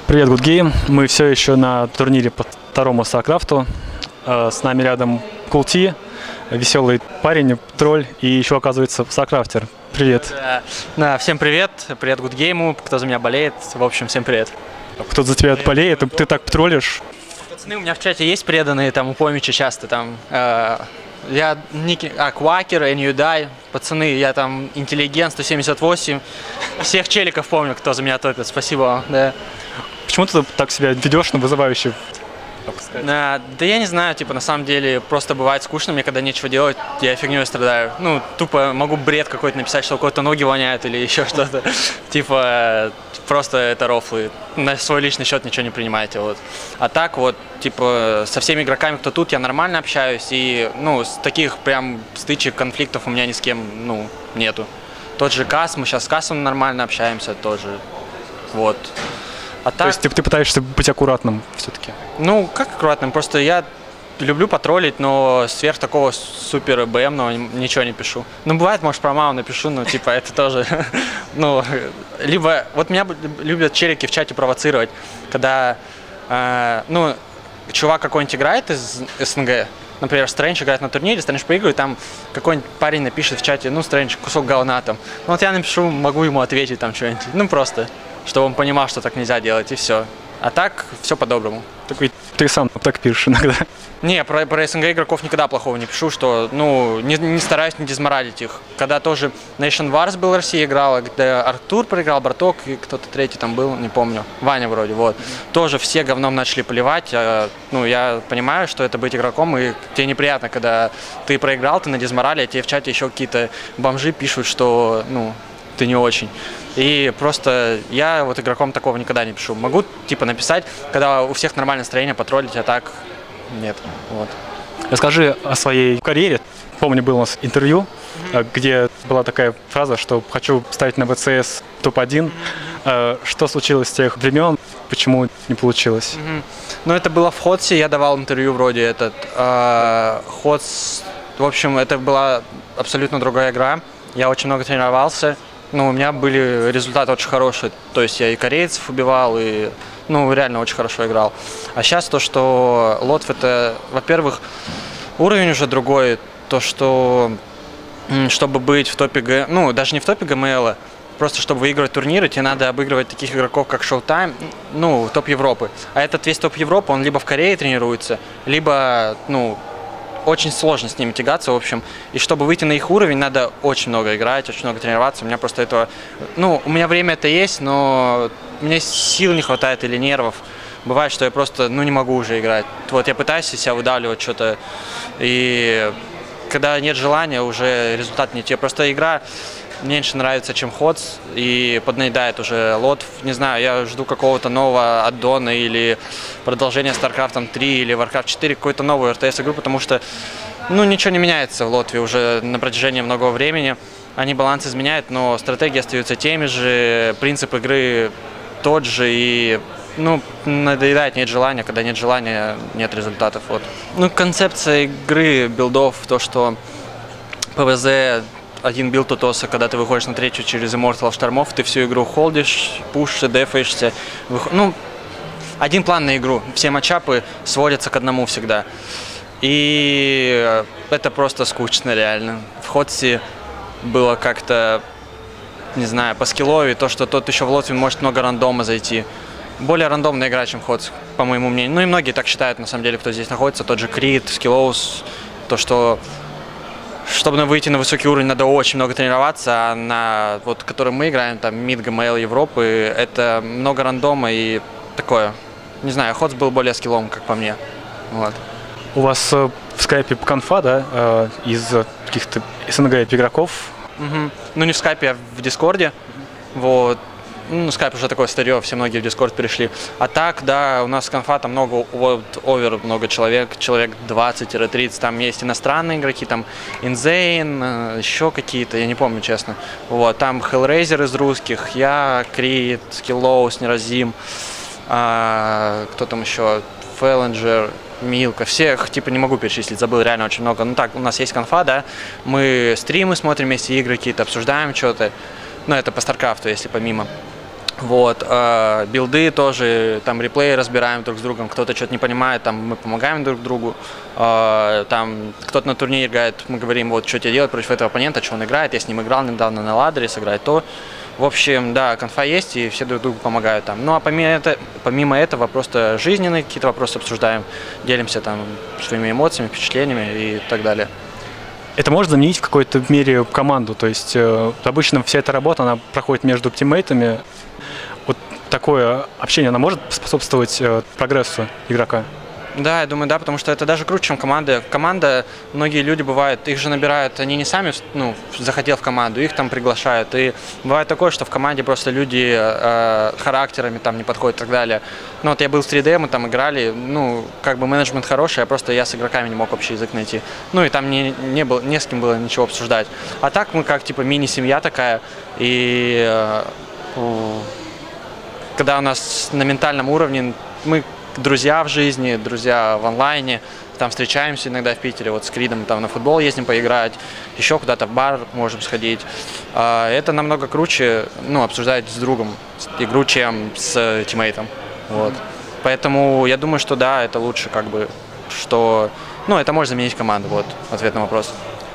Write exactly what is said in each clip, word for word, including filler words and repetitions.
Привет, Good Game. Мы все еще на турнире по второму StarCraft'у. С нами рядом Култи, веселый парень, тролль и еще, оказывается, StarCrafter. Привет. Да, да, всем привет. Привет Good Game, кто за меня болеет. В общем, всем привет. Кто за тебя болеет? Ты, ты так троллишь? Пацаны, у меня в чате есть преданные, там, у Помича часто, там, э, я, ники, а, Квакер, and you die, пацаны, я там, интеллигент, сто семьдесят восемь, всех челиков помню, кто за меня топит, спасибо вам, да. Почему ты так себя ведешь на вызывающий? А, да я не знаю, типа, на самом деле, просто бывает скучно, мне когда нечего делать, я фигней страдаю. Ну, тупо могу бред какой-то написать, что у кого-то ноги воняют или еще что-то. Типа, просто это рофлы. На свой личный счет ничего не принимайте, вот. А так вот, типа, со всеми игроками, кто тут, я нормально общаюсь, и, ну, с таких прям стычек, конфликтов у меня ни с кем, ну, нету. Тот же Кас, мы сейчас с Касом нормально общаемся тоже, вот. А так, то есть ты, ты пытаешься быть аккуратным все-таки? Ну, как аккуратным, просто я люблю потроллить, но сверх такого супер БМного ничего не пишу. Ну, бывает, может, про маму напишу, но типа это тоже, ну, либо, вот меня любят челики в чате провоцировать, когда, э, ну, чувак какой-нибудь играет из СНГ, например, Стрэндж играет на турнире, Стрэндж проигрывает, там какой-нибудь парень напишет в чате, ну, Стрэндж, кусок говна там. Ну, вот я напишу, могу ему ответить там что-нибудь, ну, просто, чтобы он понимал, что так нельзя делать, и все. А так, все по-доброму. Такой, ты сам так пишешь иногда. Не, про, про СНГ игроков никогда плохого не пишу, что, ну, не, не стараюсь не дезморалить их. Когда тоже Nation Wars был, Россия играла, где Артур проиграл, Браток и кто-то третий там был, не помню, Ваня вроде, вот. Mm-hmm. Тоже все говном начали поливать, а, ну, я понимаю, что это быть игроком, и тебе неприятно, когда ты проиграл, ты на дезморале, а тебе в чате еще какие-то бомжи пишут, что, ну, ты не очень. И просто я вот игроком такого никогда не пишу. Могу, типа, написать, когда у всех нормальное настроение, потроллить, а так нет. Вот. Расскажи о своей карьере. Помню, было у нас интервью, mm-hmm. где была такая фраза, что хочу ставить на ВЦС топ один. Mm-hmm. Что случилось с тех времен? Почему не получилось? Mm-hmm. Ну, это было в Ходсе, я давал интервью вроде этот. Ходс, в общем, это была абсолютно другая игра. Я очень много тренировался. Ну, у меня были результаты очень хорошие, то есть я и корейцев убивал, и, ну, реально очень хорошо играл. А сейчас то, что Лотв это, во-первых, уровень уже другой, то, что, чтобы быть в топе, Г... ну, даже не в топе ГМЛ, просто чтобы выигрывать турниры, тебе надо обыгрывать таких игроков, как Showtime, ну, топ Европы. А этот весь топ Европы, он либо в Корее тренируется, либо, ну, очень сложно с ними тягаться, в общем. И чтобы выйти на их уровень, надо очень много играть, очень много тренироваться. У меня просто этого... Ну, у меня время это есть, но мне сил не хватает или нервов. Бывает, что я просто, ну, не могу уже играть. Вот я пытаюсь из себя выдавливать что-то, и когда нет желания, уже результат не те. Просто игра меньше нравится, чем Ходс, и поднаедает уже Лотв. Не знаю, я жду какого-то нового аддона или продолжения StarCraft три или Warcraft четыре, какую-то новую эр тэ эс-игру, потому что, ну, ничего не меняется в Лотве уже на протяжении многого времени. Они баланс изменяют, но стратегии остаются теми же, принцип игры тот же, и, ну, надоедает, нет желания. Когда нет желания, нет результатов. Вот. Ну, концепция игры, билдов, то, что ПВЗ один билд Тутоса, когда ты выходишь на третью через Immortal штормов, ты всю игру холдишь, пушишься, дефаешься. Выход... Ну, один план на игру. Все матчапы сводятся к одному всегда. И это просто скучно, реально. В Ходсе было как-то, не знаю, по скиллове, то, что тот еще в Лотве может много рандома зайти. Более рандомная игра, чем Ходс, по моему мнению. Ну и многие так считают, на самом деле, кто здесь находится. Тот же Крит, Скиллоус, то, что... Чтобы выйти на высокий уровень, надо очень много тренироваться, а на, вот, который мы играем, там, мид, ГМЛ, Европы, это много рандома и такое. Не знаю, Ходс был более скиллом, как по мне. Вот. У вас э, в скайпе конфа, да, э, из каких-то СНГ игроков? Угу. Ну, не в скайпе, а в Дискорде. Вот. Ну, скайп уже такое старье, все многие в Дискорд перешли. А так, да, у нас конфа там много, вот, овер, много человек, человек двадцать-тридцать, там есть иностранные игроки, там Инзейн, еще какие-то, я не помню, честно. Вот, там Hellraiser из русских, я, Крит, Скиллоус, Неразим, а, кто там еще, Феллинджер, Милка, всех, типа, не могу перечислить, забыл реально очень много. Ну так, у нас есть конфа, да, мы стримы смотрим вместе, игры какие-то, обсуждаем что-то. Ну, это по StarCraft'у, если помимо. Вот, э, билды тоже, там реплеи разбираем друг с другом, кто-то что-то не понимает, там мы помогаем друг другу, э, там кто-то на турнире играет, мы говорим, вот что тебе делать против этого оппонента, что он играет, я с ним играл недавно на ладере, сыграть то. В общем, да, конфа есть, и все друг другу помогают там. Ну а помимо, это, помимо этого просто жизненные какие-то вопросы обсуждаем, делимся там своими эмоциями, впечатлениями и так далее. Это может заменить в какой-то мере команду, то есть э, обычно вся эта работа, она проходит между тиммейтами. Вот такое общение, оно может способствовать э, прогрессу игрока? Да, я думаю, да, потому что это даже круче, чем команда. Команда, многие люди бывают, их же набирают, они не сами, ну, захотел в команду, их там приглашают. И бывает такое, что в команде просто люди э, характерами там не подходят и так далее. Ну вот я был в три дэ, мы там играли, ну, как бы менеджмент хороший, а просто я с игроками не мог общий язык найти. Ну и там не, не, было, не с кем было ничего обсуждать. А так мы как, типа, мини-семья такая, и э, когда у нас на ментальном уровне, мы друзья в жизни, друзья в онлайне, там встречаемся иногда в Питере, вот с Кридом там на футбол ездим поиграть, еще куда-то в бар можем сходить. Это намного круче, ну, обсуждать с другом игру, чем с тиммейтом. Вот. Поэтому я думаю, что да, это лучше, как бы, что, ну, это может заменить команду, вот, ответ на вопрос.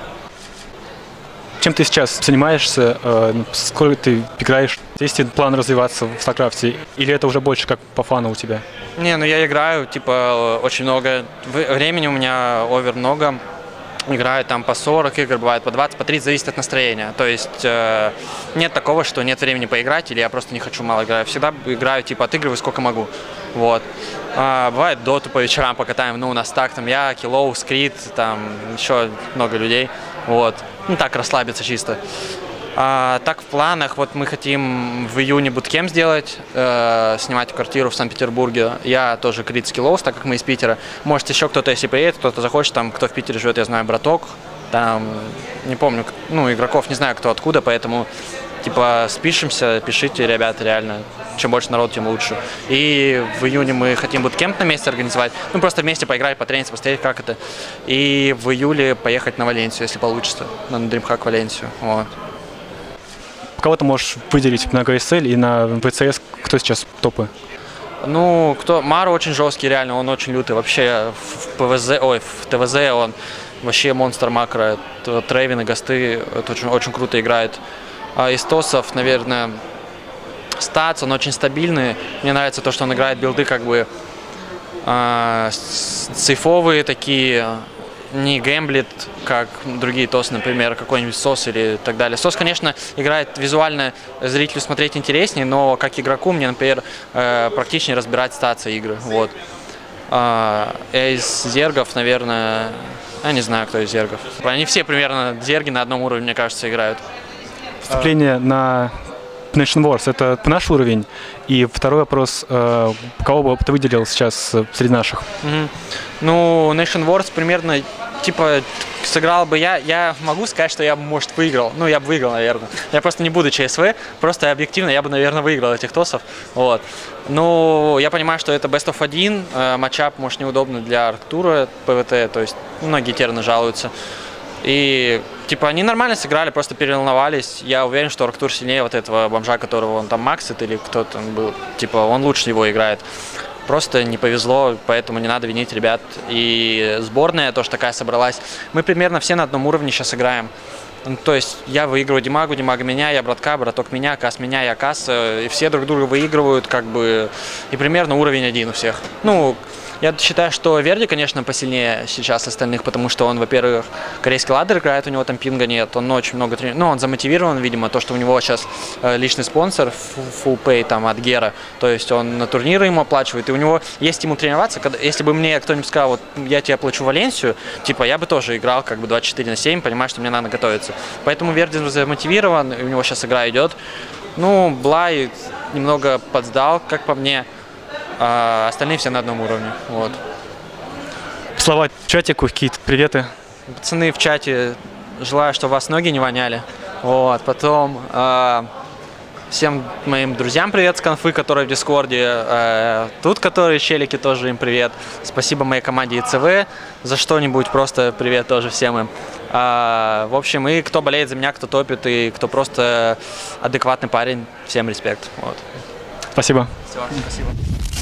Чем ты сейчас занимаешься, сколько ты играешь? Есть ли план развиваться в StarCraft, или это уже больше как по фану у тебя? Не, ну я играю, типа, очень много, времени у меня овер много, играю там по сорок игр, бывает по двадцать, по тридцать, зависит от настроения. То есть э, нет такого, что нет времени поиграть, или я просто не хочу мало играть. Всегда играю, типа, отыгрываю сколько могу. Вот. А, бывает доту по вечерам покатаем, ну у нас так, там я, Киллоу, Скрит, там еще много людей. Вот. Ну так, расслабиться чисто. А, так, в планах, вот мы хотим в июне буткемп сделать, э, снимать квартиру в Санкт-Петербурге. Я тоже Крит Скиллоус, так как мы из Питера. Может, еще кто-то, если приедет, кто-то захочет, там, кто в Питере живет, я знаю, браток, там, не помню, ну, игроков, не знаю, кто откуда, поэтому, типа, спишемся, пишите, ребята, реально, чем больше народ, тем лучше. И в июне мы хотим буткемп на месте организовать, ну, просто вместе поиграть, потрениться, посмотреть, как это. И в июле поехать на Валенсию, если получится, на DreamHack Валенсию, вот. Кого ты можешь выделить на джи эс эл и на ви си эс, кто сейчас топы? Ну, кто, Мару очень жесткий, реально, он очень лютый. Вообще в ПВЗ, ой, в ТВЗ он вообще монстр макро. Трейвен и Гасты, это очень, очень круто играет. А из ТОСов, наверное, Стац, он очень стабильный. Мне нравится то, что он играет билды как бы э, сейфовые такие, не гэмблит, как другие ТОС, например, какой-нибудь СОС или так далее. СОС, конечно, играет визуально, зрителю смотреть интереснее, но как игроку мне, например, э, практичнее разбирать стации игры. Вот. А из зергов, наверное, я не знаю, кто из зергов. Они все примерно зерги на одном уровне, мне кажется, играют. Вступление на Nation Wars — это наш уровень. И второй вопрос, э, кого бы ты выделил сейчас среди наших? Mm-hmm. Ну, Nation Wars примерно, типа, сыграл бы я, я могу сказать, что я бы, может, выиграл. Ну, я бы выиграл, наверное. Я просто не буду ЧСВ, просто объективно я бы, наверное, выиграл этих ТОСов. Вот. Ну, я понимаю, что это бест оф один, э, матчап, может, неудобно для Арктура, ПВТ, то есть многие терны жалуются. И, типа, они нормально сыграли, просто переволновались. Я уверен, что Арктур сильнее вот этого бомжа, которого он там максит, или кто-то был. Типа, он лучше его играет. Просто не повезло, поэтому не надо винить ребят. И сборная тоже такая собралась. Мы примерно все на одном уровне сейчас играем. Ну, то есть я выигрываю Димагу, Димага меня, я братка, браток меня, Кас меня, я Кас. И все друг друга выигрывают, как бы, и примерно уровень один у всех. Ну, я считаю, что Верди, конечно, посильнее сейчас остальных, потому что он, во-первых, корейский ладер играет, у него там пинга нет, он очень много тренирует. Ну, он замотивирован, видимо, то, что у него сейчас личный спонсор, full pay там от Гера, то есть он на турниры ему оплачивает, и у него есть ему тренироваться. Когда, если бы мне кто-нибудь сказал, вот я тебе оплачу Валенсию, типа, я бы тоже играл как бы двадцать четыре на семь, понимаю, что мне надо готовиться. Поэтому Верди замотивирован, и у него сейчас игра идет. Ну, Блай немного подсдал, как по мне. А остальные все на одном уровне. Вот. Слова чатику, какие-то приветы. Пацаны в чате, желаю, чтобы вас ноги не воняли. Вот. Потом э, всем моим друзьям привет с конфы, которые в Дискорде. Э, тут, которые челики, тоже им привет. Спасибо моей команде ИЦВ за что-нибудь, просто привет тоже всем им. Э, в общем, и кто болеет за меня, кто топит, и кто просто адекватный парень, всем респект. Вот. Спасибо. Все, спасибо.